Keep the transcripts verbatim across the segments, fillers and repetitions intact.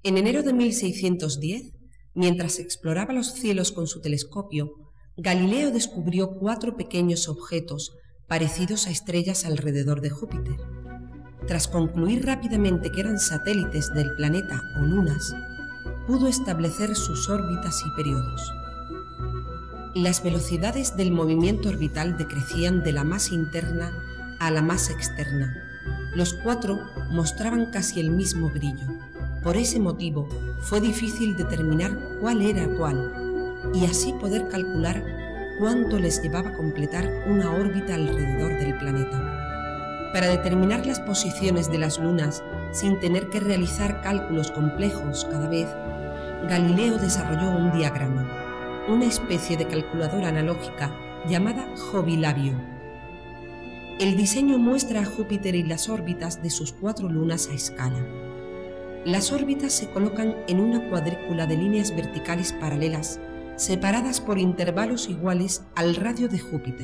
En enero de mil seiscientos diez, mientras exploraba los cielos con su telescopio, Galileo descubrió cuatro pequeños objetos parecidos a estrellas alrededor de Júpiter. Tras concluir rápidamente que eran satélites del planeta o lunas, pudo establecer sus órbitas y periodos. Las velocidades del movimiento orbital decrecían de la más interna a la más externa. Los cuatro mostraban casi el mismo brillo. Por ese motivo, fue difícil determinar cuál era cuál, y así poder calcular cuánto les llevaba completar una órbita alrededor del planeta. Para determinar las posiciones de las lunas sin tener que realizar cálculos complejos cada vez, Galileo desarrolló un diagrama, una especie de calculadora analógica llamada Jovilabio. El diseño muestra a Júpiter y las órbitas de sus cuatro lunas a escala. Las órbitas se colocan en una cuadrícula de líneas verticales paralelas, separadas por intervalos iguales al radio de Júpiter.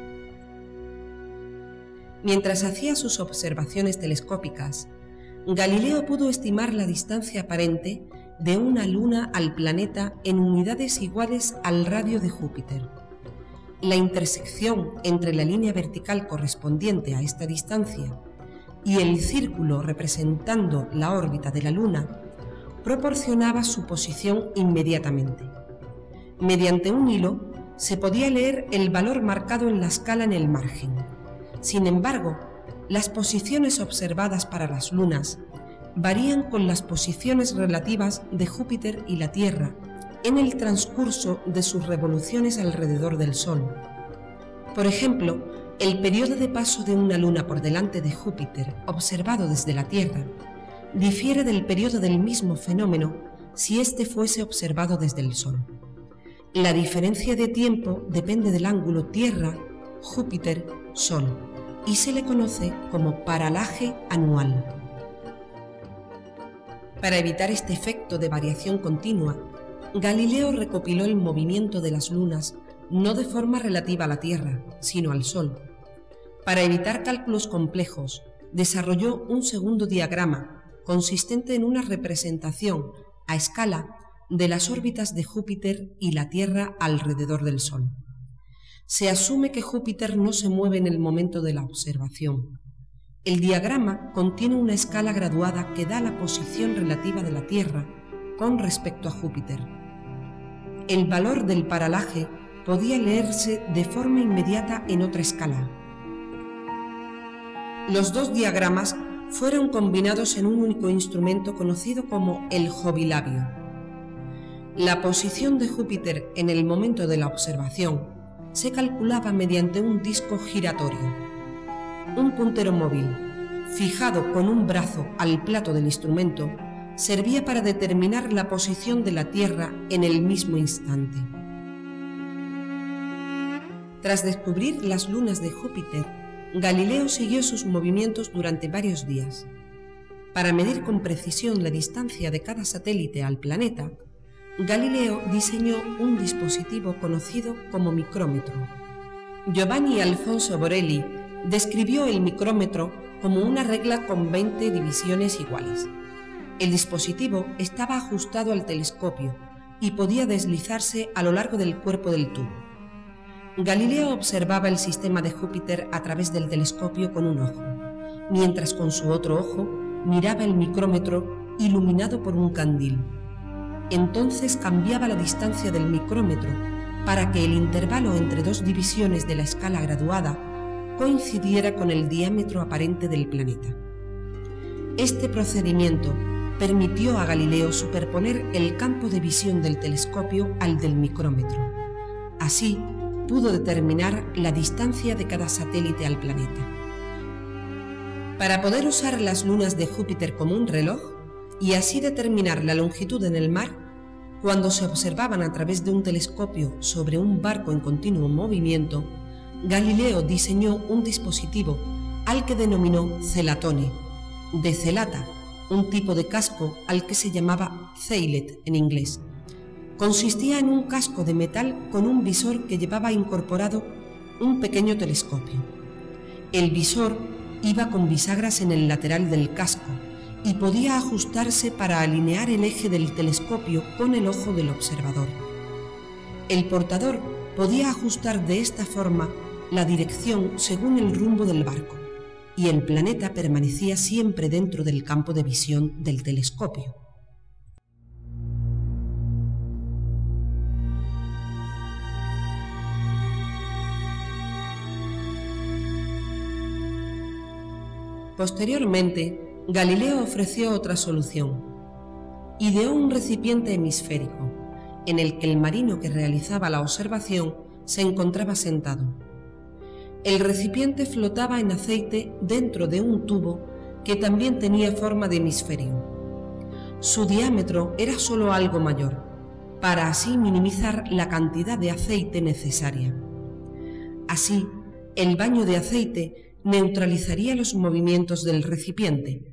Mientras hacía sus observaciones telescópicas, Galileo pudo estimar la distancia aparente de una luna al planeta en unidades iguales al radio de Júpiter. La intersección entre la línea vertical correspondiente a esta distancia y el círculo representando la órbita de la Luna proporcionaba su posición inmediatamente. Mediante un hilo se podía leer el valor marcado en la escala en el margen. Sin embargo, las posiciones observadas para las lunas varían con las posiciones relativas de Júpiter y la Tierra en el transcurso de sus revoluciones alrededor del Sol. Por ejemplo, el periodo de paso de una luna por delante de Júpiter, observado desde la Tierra, difiere del periodo del mismo fenómeno si éste fuese observado desde el Sol. La diferencia de tiempo depende del ángulo Tierra-Júpiter-Sol y se le conoce como paralaje anual. Para evitar este efecto de variación continua, Galileo recopiló el movimiento de las lunas no de forma relativa a la Tierra, sino al Sol. Para evitar cálculos complejos, desarrolló un segundo diagrama consistente en una representación a escala de las órbitas de Júpiter y la Tierra alrededor del Sol. Se asume que Júpiter no se mueve en el momento de la observación. El diagrama contiene una escala graduada que da la posición relativa de la Tierra con respecto a Júpiter. El valor del paralaje podía leerse de forma inmediata en otra escala. Los dos diagramas fueron combinados en un único instrumento conocido como el Jovilabio. La posición de Júpiter en el momento de la observación se calculaba mediante un disco giratorio. Un puntero móvil, fijado con un brazo al plato del instrumento, servía para determinar la posición de la Tierra en el mismo instante. Tras descubrir las lunas de Júpiter, Galileo siguió sus movimientos durante varios días. Para medir con precisión la distancia de cada satélite al planeta, Galileo diseñó un dispositivo conocido como micrómetro. Giovanni Alfonso Borelli describió el micrómetro como una regla con veinte divisiones iguales. El dispositivo estaba ajustado al telescopio y podía deslizarse a lo largo del cuerpo del tubo. Galileo observaba el sistema de Júpiter a través del telescopio con un ojo, mientras con su otro ojo miraba el micrómetro iluminado por un candil. Entonces cambiaba la distancia del micrómetro para que el intervalo entre dos divisiones de la escala graduada coincidiera con el diámetro aparente del planeta. Este procedimiento permitió a Galileo superponer el campo de visión del telescopio al del micrómetro. Así, pudo determinar la distancia de cada satélite al planeta. Para poder usar las lunas de Júpiter como un reloj y así determinar la longitud en el mar, cuando se observaban a través de un telescopio sobre un barco en continuo movimiento, Galileo diseñó un dispositivo al que denominó celatone, de celata, un tipo de casco al que se llamaba ceilet en inglés. Consistía en un casco de metal con un visor que llevaba incorporado un pequeño telescopio. El visor iba con bisagras en el lateral del casco y podía ajustarse para alinear el eje del telescopio con el ojo del observador. El portador podía ajustar de esta forma la dirección según el rumbo del barco, y el planeta permanecía siempre dentro del campo de visión del telescopio. Posteriormente, Galileo ofreció otra solución. Ideó un recipiente hemisférico, en el que el marino que realizaba la observación se encontraba sentado. El recipiente flotaba en aceite dentro de un tubo que también tenía forma de hemisferio. Su diámetro era solo algo mayor, para así minimizar la cantidad de aceite necesaria. Así, el baño de aceite neutralizaría los movimientos del recipiente,